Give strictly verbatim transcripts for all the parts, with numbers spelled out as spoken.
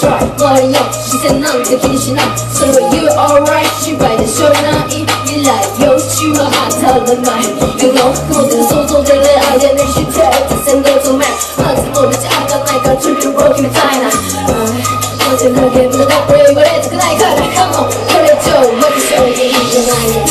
try 周りの視線なんて気にしないそれは You alright 心配でしょうない未来予習は当たらない You know 雲で想像で恋愛で熱して手線の止めまずも立ち上がらないから準備を決めたいなマジなゲームのこれ言われたくないから Come on これ以上負けそうでいいんじゃないね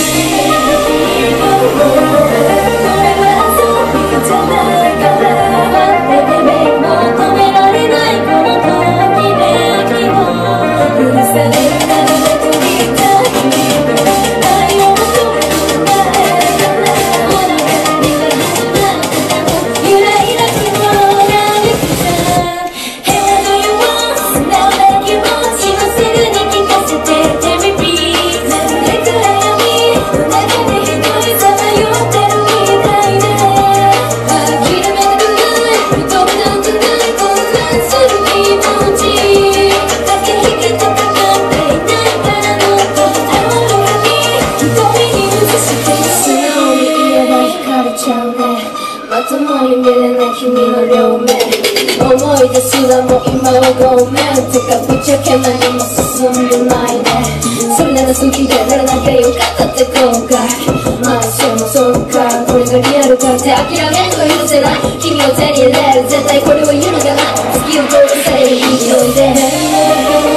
まともに見れない君の両面思い出すらも今はごめんてかぶっちゃけ何も進んでないねそれなら好きでならなきゃよかったって後悔まあそもそうかこれがリアルかって諦めんの許せない君を手に入れる絶対これを言うのかな月を通される勢いで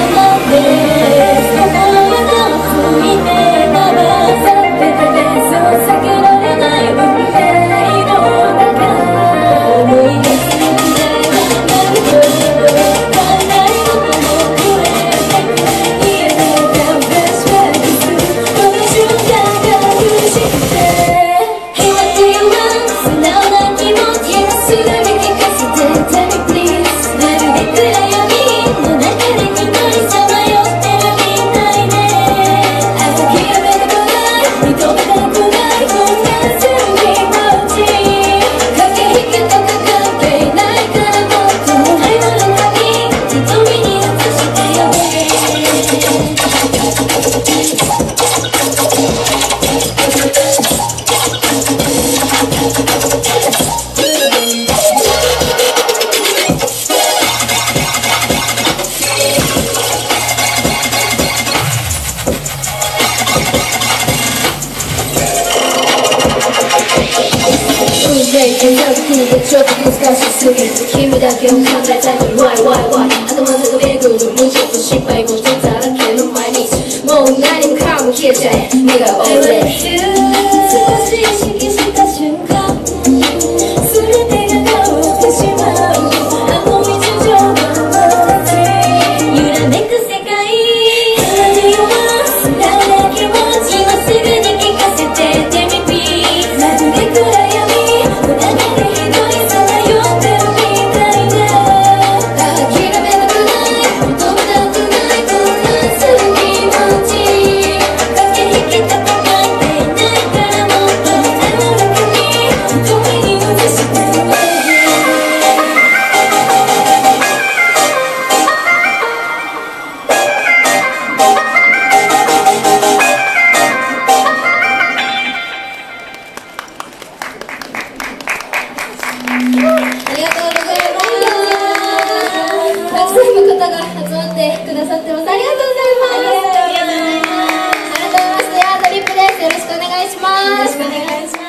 ちょっと難しすぎる君だけを考えたいのに Why why why 頭の中巡る無情と失敗事だらけの毎日もう何もかも消えちゃえ目が折れ少し意識した瞬間全てが変わってしまうあの日常の街揺らめく世界花のような素直な気持ち今すぐに聞かせて Tell me please まるで暗闇の中でくださってます。ありがとうございます。ありがとうございます。改めまして、アートリップです。よろしくお願いします。よろしくお願いします。